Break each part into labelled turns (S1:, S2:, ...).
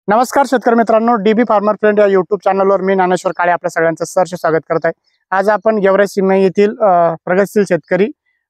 S1: नमस्कार शेतकरी मित्रांनो, डीबी फार्मर फ्रेंड या युट्यूब चॅनलवर मी ज्ञानेश्वर काळे आपल्या सगळ्यांचं सहर्ष स्वागत करत आहे। आज आपण गेवराई सीमे येथील प्रगतशील शेतकरी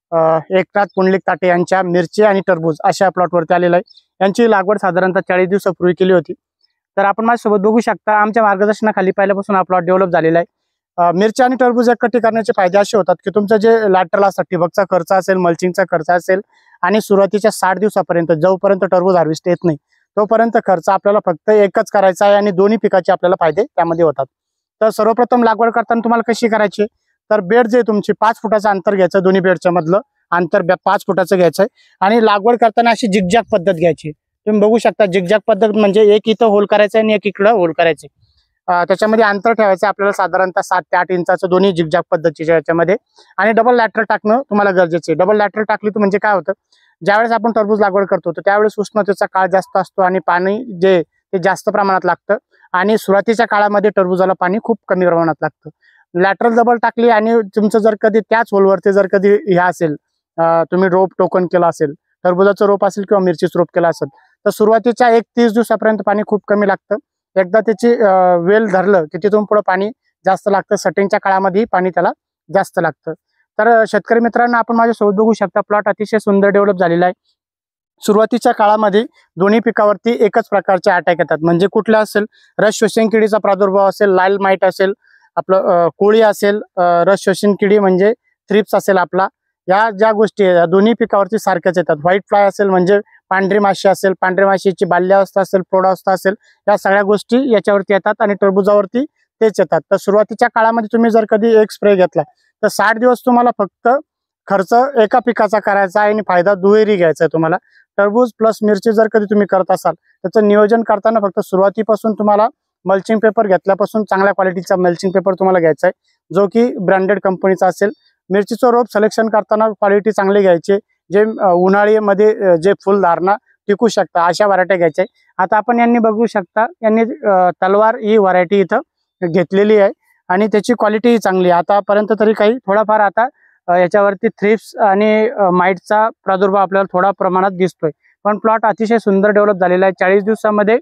S1: एकनाथ पुंडलिक ताटे यांच्या मिरची आणि टरबूज अशा प्लॉटवरती आलेला आहे। यांची लागवड साधारणतः 40 दिवसापूर्वी केली होती। तर आपण माझ्यासोबत बघू शकता, आमच्या मार्गदर्शनाखाली पहिल्यापासून हा प्लॉट डेव्हलप झालेला आहे। मिरची आणि टरबूज एकट्ठी करण्याचे फायदे असे होतात की तुमचं जे लॅटरल असतं, ठिबकचा खर्च असेल, मल्चिंगचा खर्च असेल आणि सुरुवातीच्या 60 दिवसापर्यंत जोपर्यंत टरबूज हार्वेस्ट येत नाही तोपर्यंत खर्च आपल्याला फक्त एकच करायचा आहे आणि दोन्ही पिकाचे आपल्याला फायदे त्यामध्ये होतात। तर सर्वप्रथम लागवड करताना तुम्हाला कशी करायची, तर बेड जे तुमची 5 फुटाचं अंतर घ्यायचं, दोन्ही बेडच्या मधलं अंतर 5 फुटाचं घ्यायचं आहे आणि लागवड करताना अशी झिगझॅग पद्धत घ्यायची। तुम्ही बघू शकता, झिगझॅग पद्धत म्हणजे एक इथं होल करायचं आणि एक इकडं होल करायचे। त्याच्यामध्ये अंतर ठेवायचं आपल्याला साधारणतः 7 ते 8 इंचाचं दोन्ही झिगझॅग पद्धतीच्या याच्यामध्ये। आणि डबल लॅटरल टाकणं तुम्हाला गरजेचं आहे। डबल लॅटरल टाकली तर म्हणजे काय होतं, ज्यावेळेस आपण टरबूज लागवड करतो तर त्यावेळेस उष्णतेचा काळ जास्त असतो आणि पाणी जे ते जास्त प्रमाणात लागतं आणि सुरुवातीच्या काळामध्ये टरबूजाला पाणी खूप कमी प्रमाणात लागतं। लॅटरल डबल टाकली आणि तुमचं जर कधी त्याच होलवरती जर कधी हे असेल, तुम्ही रोप टोकन केलं असेल, टरबूजाचं रोप असेल किंवा मिरचीचं रोप केलं असेल, तर सुरुवातीच्या 30 दिवसापर्यंत पाणी खूप कमी लागतं। एकदा त्याची वेल धरलं की तिथून पुढे पाणी जास्त लागतं। सटिंगच्या काळामध्ये पाणी त्याला जास्त लागतं। तर शेतकरी मित्रांनो, आपण माझ्यासोबत बघू शकता, प्लॉट अतिशय सुंदर डेव्हलप झालेला आहे। सुरुवातीच्या काळामध्ये दोन्ही पिकावरती एकच प्रकारचे अटॅक येतात, म्हणजे कुठला असेल, रस शोषण किडीचा प्रादुर्भाव असेल, लाल माईट असेल, आपलं कोळी असेल, रस शोषण किडी म्हणजे थ्रिप्स असेल आपला, या ज्या गोष्टी या दोन्ही पिकावरती सारख्याच येतात। व्हाईट फ्लाय असेल म्हणजे पांढरी माशी असेल, पांढरी माशीची बाल्यावस्था असेल, प्रौढावस्था असेल, या सगळ्या गोष्टी याच्यावरती येतात आणि टरबूजावरती तेच येतात। तर सुरुवातीच्या काळामध्ये तुम्ही जर कधी एक स्प्रे घेतला तर 60 दिवस तुम्हाला फक्त खर्च एका पिकाचा करायचा आहे आणि फायदा दुहेरी घ्यायचा आहे तुम्हाला। टरबूज प्लस मिरची जर कधी तुम्ही करत असाल त्याचं नियोजन करताना फक्त सुरुवातीपासून तुम्हाला मल्चिंग पेपर घेतल्यापासून चांगल्या क्वालिटीचा मल्चिंग पेपर तुम्हाला घ्यायचा आहे, जो की ब्रँडेड कंपनीचा असेल। मिरचीचं रोप सिलेक्शन करताना क्वालिटी चांगली घ्यायची, जे उन्हाळीमध्ये जे फुलधारणा टिकू शकता अशा व्हरायटी घ्यायच्या। आता आपण यांनी बघू शकता, यांनी तलवार ही व्हरायटी इथं घेतलेली आहे आणि त्याची क्वालिटी चांगली आहे। आतापर्यंत तरी काही थोडाफार आता याच्यावरती थ्रिप्स आणि माईटचा प्रादुर्भाव आपल्याला थोडा प्रमाणात दिसतोय, पण प्लॉट अतिशय सुंदर डेव्हलप झालेला आहे। 40 दिवसामध्ये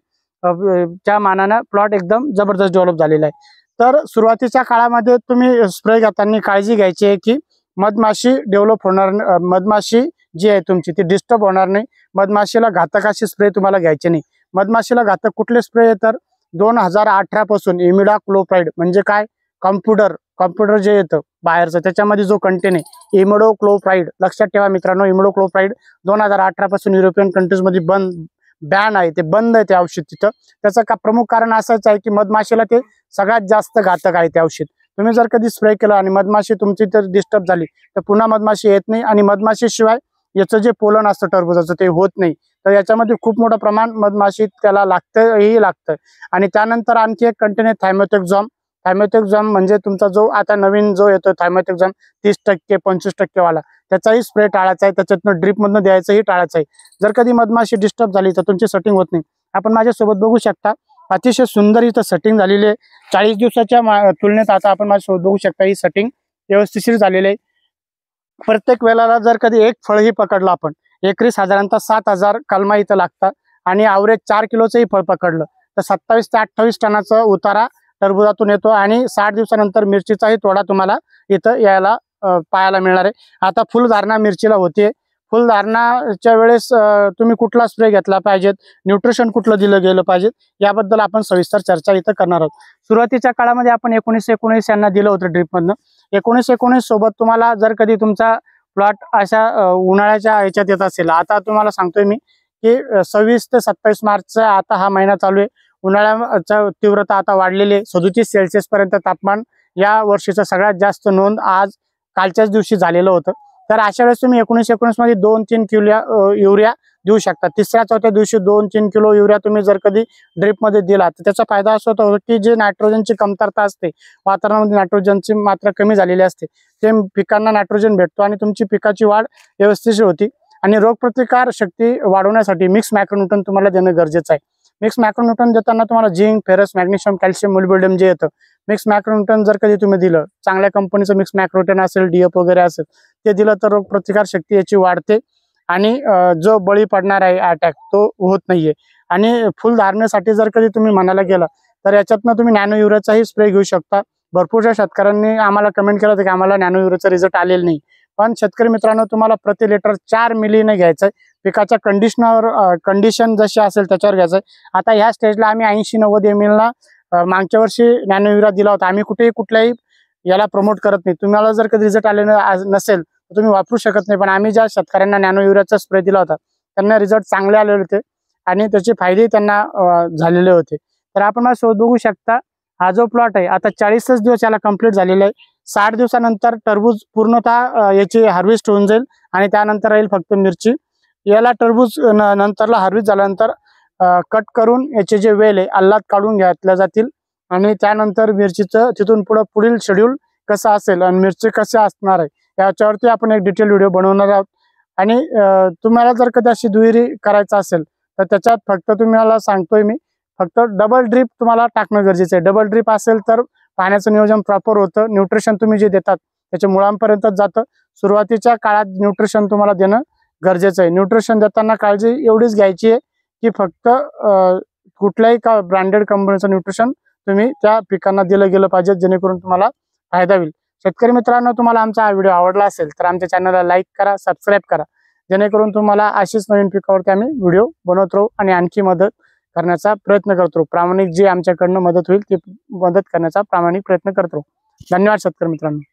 S1: च्या मानानं प्लॉट एकदम जबरदस्त डेव्हलप झालेला आहे। तर सुरुवातीच्या काळामध्ये तुम्ही स्प्रे घेताना काळजी घ्यायची आहे की मधमाशी डेव्हलप होणार, मधमाशी जी आहे तुमची ती डिस्टर्ब होणार नाही। मधमाशीला घातक अशी स्प्रे तुम्हाला घ्यायचे नाही। मधमाशीला घातक कुठले स्प्रे, तर 2018 पासून इमिडाक्लोप्राइड म्हणजे काय, कॉम्प्युटर जे येतं बाहेरचं त्याच्यामध्ये जो कंटेन आहे इमिडोक्लोप्राइड, लक्षात ठेवा मित्रांनो, इमिडोक्लोप्राइड 2018 पासून युरोपियन कंट्रीजमध्ये बॅन आहे, ते बंद आहे ते औषध तिथं। त्याचं का प्रमुख कारण असंच आहे की मधमाशीला ते सगळ्यात जास्त घातक आहे ते औषध। तुम्ही जर कधी स्प्रे केलं आणि मधमाशी तुमची तर डिस्टर्ब झाली तर पुन्हा मधमाशी येत नाही आणि मधमाशीशिवाय याचं जे पोलन असतं टरबूजाचं ते होत नाही। तर याच्यामध्ये खूप मोठं प्रमाण मधमाशी त्याला लागतं। आणि त्यानंतर आणखी एक कंटेन आहे थायमोथेक्झॉम। थायमोथेक्झॉम म्हणजे तुमचा जो आता नवीन जो येतो थायमोथेक्झॉम 30% 25% वाला, त्याचाही स्प्रे टाळायचा आहे, त्याच्यातनं ड्रिपमधनं द्यायचंही टाळायचं आहे। जर कधी मधमाशी डिस्टर्ब झाली तर तुमची सेटिंग होत नाही। आपण माझ्यासोबत बघू शकता, अतिशय सुंदर इथं सेटिंग झालेली आहे। 40 दिवसाच्या तुलनेत आता आपण माझ्यासोबत बघू शकता ही सेटिंग व्यवस्थिशीर झालेली आहे। प्रत्येक वेळेला जर कधी एक फळही पकडलं आपण, एकरी साधारणतः 7000 कलमा इथं लागतात आणि ॲव्हरेज 4 किलोचंही फळ पकडलं तर 27 ते 28 टनाचा उतारा टरबूजातून येतो आणि 60 दिवसानंतर मिरचीचाही तोडा तुम्हाला इथं यायला पाहायला मिळणार आहे। आता फुलधारणा मिरचीला होते। फुलधारणाच्या वेळेस तुम्ही कुठला स्प्रे घेतला पाहिजे, न्यूट्रिशन कुठलं दिलं गेलं पाहिजे, याबद्दल आपण सविस्तर चर्चा इथं करणार आहोत। सुरुवातीच्या काळामध्ये आपण 19-19 यांना दिलं होतं ड्रिपमधनं। 19-19 सोबत तुम्हाला जर कधी तुमचा प्लॉट अशा उन्हाळ्याच्या ह्याच्यात येत असेल, आता तुम्हाला सांगतोय मी की 26 ते 27 मार्चचा आता हा महिना चालू आहे। उन्हाळ्याचा तीव्रता आता वाढलेली आहे। 37 सेल्सिअस पर्यंत तापमान या वर्षीचं सगळ्यात जास्त नोंद आज कालच्याच दिवशी झालेलं होतं। तर अशा वेळेस तुम्ही 19-19 मध्ये 2-3 किलो युरिया देऊ शकता। 3-4 दिवशी 2-3 किलो युरिया तुम्ही जर कधी ड्रिपमध्ये दिला तर त्याचा फायदा असा होतो की जे नायट्रोजनची कमतरता असते, वातावरणामध्ये नायट्रोजनची मात्रा कमी झालेली असते, ते पिकांना नायट्रोजन भेटतो आणि तुमची पिकाची वाढ व्यवस्थित होती। आणि रोगप्रतिकार शक्ती वाढवण्यासाठी मिक्स मॅक्रोन्यूट्रन तुम्हाला देणं गरजेचं आहे। मिक्स मॅक्रोन्यूट्रन देताना तुम्हाला zinc, ferrous, magnesium, calcium, molybdenum जे येतं, मिक्स मॅक्रोन्यूट्रन जर कधी तुम्ही दिलं, चांगल्या कंपनीचं मिक्स मॅक्रोन्यूट्रन असेल, डीएफ वगैरे असेल, ते दिलं तर रोगप्रतिकार शक्ती याची वाढते आणि जो बळी पडणार आहे अटॅक तो होत नाहीये। आणि फुल धारणेसाठी जर कधी तुम्ही म्हणायला गेला तर याच्यातनं तुम्ही नॅनो युरियाचाही स्प्रे घेऊ शकता। भरपूरशा शेतकऱ्यांनी आम्हाला कमेंट केलं होतं की आम्हाला नॅनो युरियाचा रिझल्ट आलेला नाही, पण शेतकरी मित्रांनो तुम्हाला प्रति लिटर 4 मिलीने घ्यायचंय। पिकाच्या कंडिशन जशी असेल त्याच्यावर घ्यायचंय। आता ह्या स्टेजला आम्ही 80-90 ml ला मागच्या वर्षी नॅनो युरिया दिला होता। आम्ही कुठल्याही याला प्रमोट करत नाही। तुम्हाला जर कधी रिझल्ट आले नसेल तर तुम्ही वापरू शकत नाही, पण आम्ही ज्या शेतकऱ्यांना नॅनो युरियाचा स्प्रे दिला होता त्यांना रिझल्ट चांगले आलेले होते आणि त्याचे फायदे त्यांना झालेले होते। तर आपण मला शोध बघू शकता, हा जो प्लॉट आहे आता 40 दिवस याला कंप्लीट झालेला आहे। 60 दिवसानंतर टरबूज पूर्णतः याची हार्वेस्ट होऊन जाईल आणि त्यानंतर राहील फक्त मिरची। याला टरबूज नंतरला हार्वेस्ट झाल्यानंतर कट करून याचे जे वेल आहे आल्लाद काढून घेतल्या जातील आणि त्यानंतर मिरचीचं तिथून पुढील शेड्यूल कसं असेल आणि मिरची कशी असणार आहे याच्यावरती आपण एक डिटेल व्हिडिओ बनवणार आहोत। आणि तुम्हाला जर कधी अशी दुहेरी करायचं असेल तर त्याच्यात फक्त तुम्हाला सांगतोय मी, फक्त डबल ड्रीप तुम्हाला टाकणं गरजेचं आहे। डबल ड्रीप असेल तर पाण्याचं नियोजन प्रॉपर होतं, न्यूट्रिशन तुम्ही जे देतात त्याच्या मुळांपर्यंतच जातं। सुरुवातीच्या काळात न्यूट्रिशन तुम्हाला देणं गरजेचं आहे। न्यूट्रिशन देताना काळजी एवढीच घ्यायची आहे की फक्त कुठल्याही ब्रँडेड कंपनीचं न्यूट्रिशन तुम्ही त्या पिकांना दिलं गेलं पाहिजे, जेणेकरून तुम्हाला फायदा होईल। शेतकरी मित्रांनो, तुम्हाला आमचा हा व्हिडिओ आवडला असेल तर आमच्या चॅनलला लाईक करा, सबस्क्राईब करा, जेणेकरून तुम्हाला अशीच नवीन पिकावरती आम्ही व्हिडिओ बनवत राहू आणि आणखी मदत करण्याचा प्रयत्न करतो। प्रामाणिक जी आमच्याकडनं मदत होईल ती मदत करण्याचा प्रामाणिक प्रयत्न करतो। धन्यवाद शेतकरी मित्रांनो।